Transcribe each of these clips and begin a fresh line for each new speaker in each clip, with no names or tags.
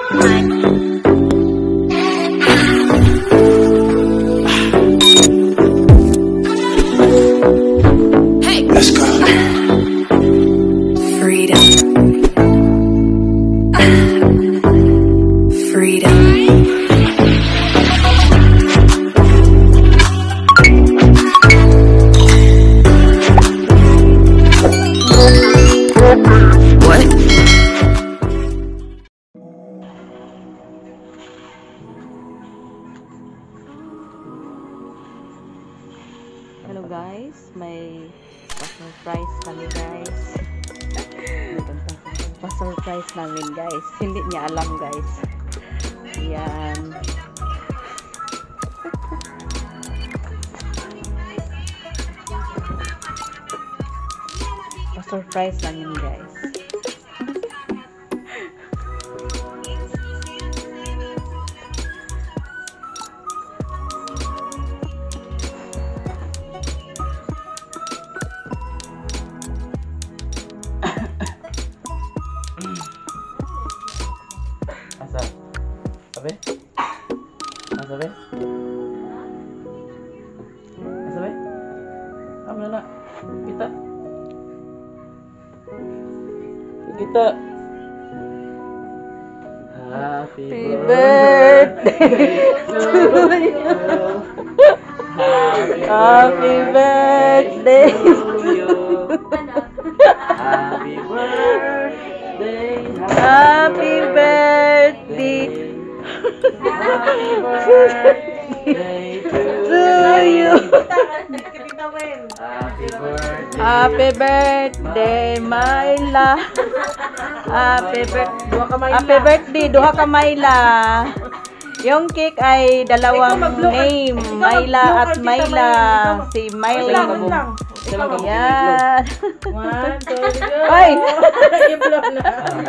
Let's go. Freedom. Freedom. What?
Hello guys, may pa-surprise kami guys. Pa-surprise namin guys. Hindi niya alam guys. Yan. Pa-surprise lang yun guys.
Asa? Sabi? Sabi? Sabi? Ano na? Kita? Kita? Happy birthday to you.
Happy birthday
to you. Happy birthday.
Happy birthday
Happy birthday to
you.
Happy birthday.
Happy birthday, Myla. Happy birthday, duha ka Myla. Yung cake ay dalawang name, Myla at Myla. Si Myla. Yan.
One, two, three.
Ay!
I-block na.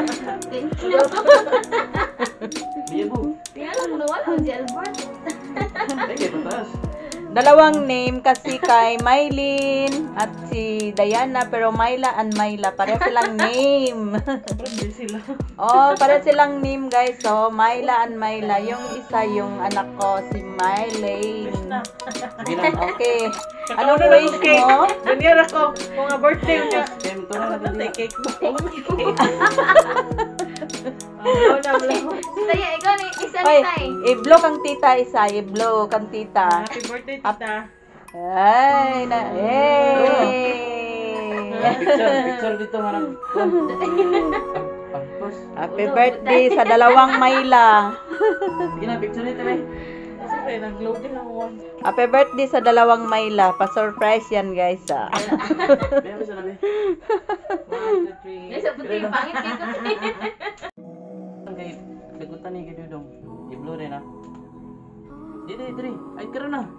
Dalawang name kasi kay Mylene at si Diana, pero Myla and Myla pareho silang name. Oh, pareho silang name guys. So, Myla and Myla. Yung isa yung anak ko si Mylene. Okay. Anong wish mo?
Ganyan ako. Mga birthday niya. Cake mo.
Saya, ikaw ni isa ni
Oy,
tay.
i-blow kang tita isa. I-blow kang tita.
Happy birthday, tita.
Ay, na, hey!
Picture dito manang.
Happy birthday sa dalawang Myla.
Sige na, picture dito eh.
Siyempre, nag-loading ako.
Happy birthday sa dalawang Myla. Pa-surprise yan guys ah.
Bebe sa nabi. 1, 2, 3.
Nasa puti yung pangit dito.
Kay dagutan ni Gidudong. I-blow rin ah. Dili. Ay karon na.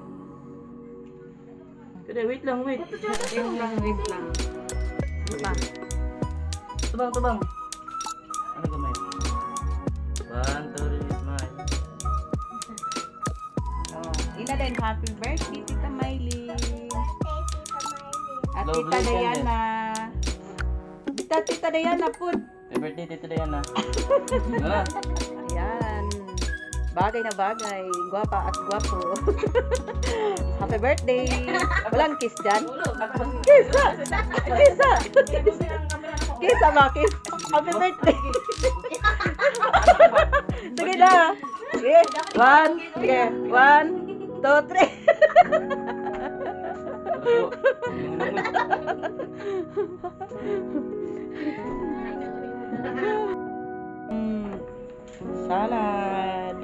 Kada wait lang.
Wait lang.
Tubang. Ano gamay? 1, 2, 3, smile.
Oh, ina din happy birthday Tita Mylene. At
Blow,
Tita
blow,
Diana. Tita Diana po.
Happy birthday Tito Diana. Ah.
Ayan. Bagay na bagay. Gwapa at gwapo. Happy birthday. Walang kiss dyan. Kisa. Kisa ba? Kiss. Happy birthday. Sige na. Sige. 1. Sige. 1, 2, 3. Salad.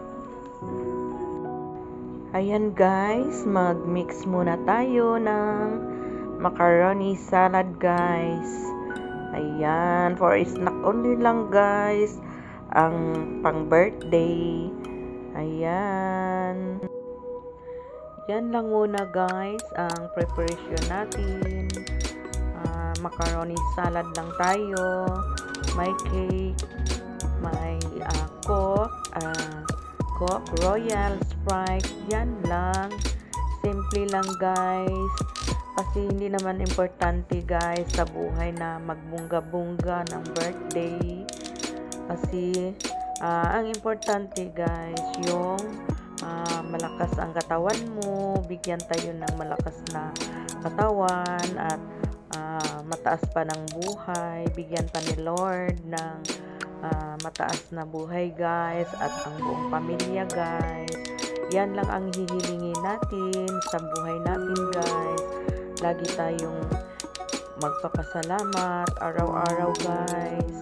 Ayan guys, mag-mix muna tayo ng macaroni salad guys. Ayan, for snack only lang guys. Ang pang birthday. Ayan. Yan lang muna guys ang preparation natin. Macaroni salad lang tayo. May cake. May Coke, Royal, Sprite, yan lang. Simple lang guys. Kasi hindi naman importante guys sa buhay na magbungga-bungga ng birthday. Kasi Ang importante guys, yung malakas ang katawan mo, bigyan tayo ng malakas na katawan at mataas pa ng buhay, bigyan pa ni Lord ng mataas na buhay guys, at ang buong pamilya guys. Yan lang ang hihilingin natin sa buhay natin guys. Lagi tayong magpapasalamat araw-araw guys.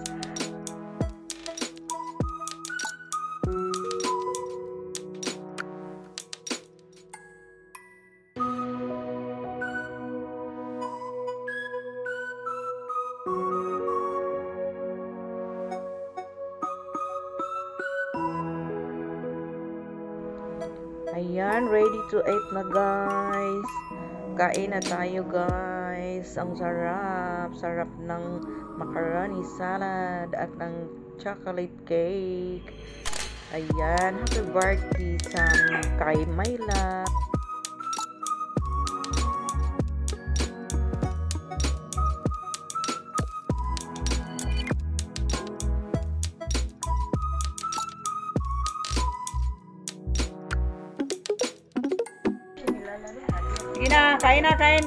Ayan, ready to eat na guys. Kain na tayo guys. Ang sarap. Sarap ng macaroni salad at ng chocolate cake. Ayan, happy birthday sa kay Myla. Sige na, kain na, kain.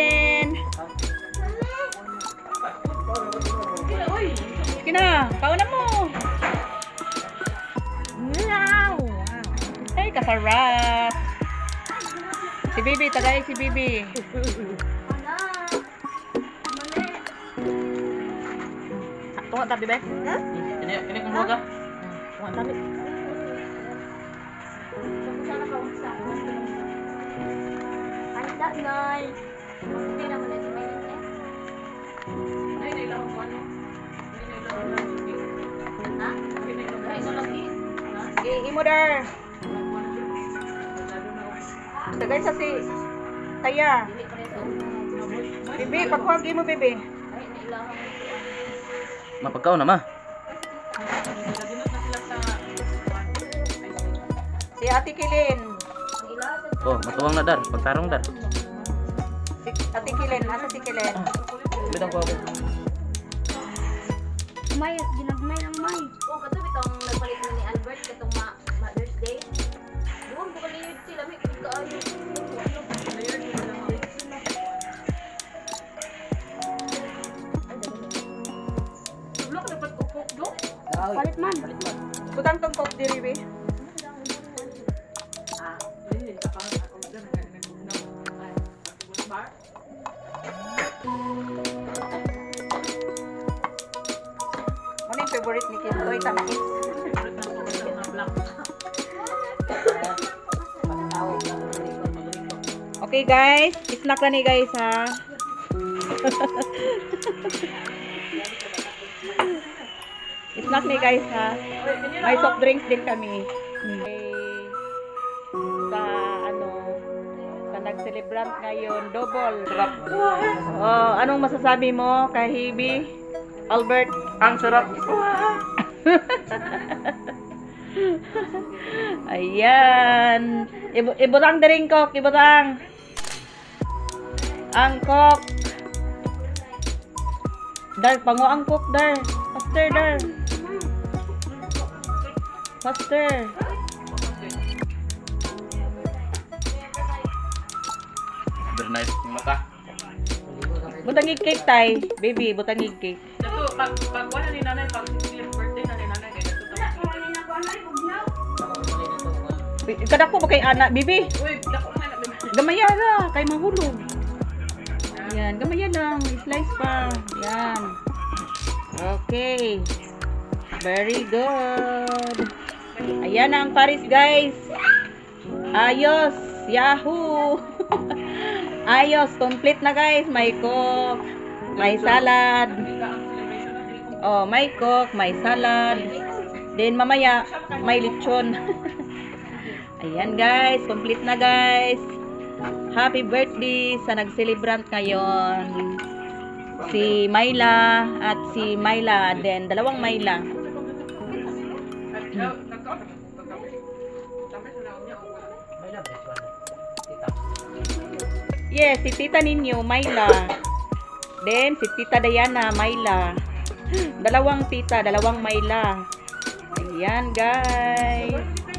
Sige na, kauna mo. Wow. Ay, kasarap. Si Bibi, tagay si Bibi. Tunga tabi, Bek.
Kini kung mga.
Tunga tabi.
Noy. Hindi na muna si Maylin eh. Ha? Ay, so lagi.
Sige, imo dar. Tagay sa si Taya.
Dili pa rin sa
Bibi, pagkuhag mo, Bibi.
ay, nailahan mo.
Mapagkaw na ma.
Si Ate Kilin.
Nailahan sa
Oh, matuwang na dar. Pagtarong dar.
Si Ate Kilin, asa si Kilin?
Bitang ko ako.
May, ginagmay ng may. Oh, kato bitong nagpalit mo ni Albert katong Mother's Day. Doon, bukaliyod sila. May kaayo. Palit man.
Butang tong coke diri, Bibi. Ano yung favorite ni Kim? Ito, tamis. Okay guys, snack na ni guys ha. Snack ni guys ha. May soft drinks din kami. Sa sa nag-celebrant ngayon, double. Oh, anong masasabi mo kay Hibi? Albert?
Ang sarap.
Ayan. Ibutang din kok, ibutang. Ang kok. Dar, pango ang kok, dar. Faster, dar. Faster.
Bernight yung mata.
Butangig cake tay. Baby, butangig cake.
Dato, pag wala ni nanay, pag birthday na ni nanay, kaya dato
Kada ko ba kay anak, bibi?
uy, dako na na.
Gamaya ra, kay mahulog. Ayan, gamaya lang. Slice pa. Ayan. Okay. Very good. Ayan na ang Paris, guys. Ayos. Yahoo! Ayos. Complete na, guys. May coke. May salad. Oh, may coke. May salad. Then, mamaya, may lechon. Ayan, guys. Complete na, guys. Happy birthday sa nag-celebrant ngayon. Si Myla at si Myla. Then, dalawang Myla. Yes, si tita ninyo, Myla. Then, si tita Diana, Myla. Dalawang tita, dalawang Myla. Ayan, guys.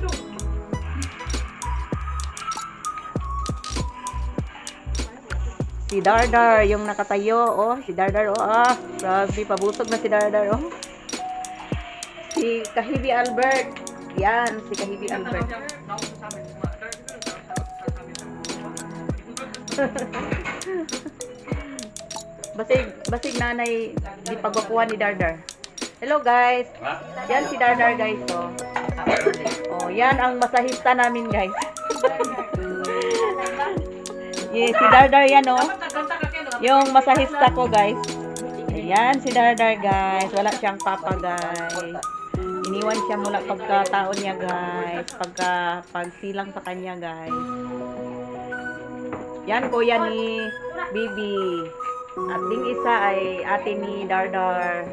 Si Dardar, yung nakatayo. Oh, si Dardar. Oh, ah. Grabe, pabusog na si Dardar. Oh. Si Kahibi Albert. Yan, si Kahibi Albert. basig nanay di pagwapuan ni Dardar. Hello guys. Yan si Dardar guys. Oh, yan ang masahista namin guys. Yes, si Dardar yan oh. Yung masahista ko guys. Ayan si Dardar guys. Wala siyang papa guys. Iniwan siya mula pagkataon niya guys. Pagsilang sa kanya guys. Yan kuya ni Bibi. At ding isa ay ate ni Dardar.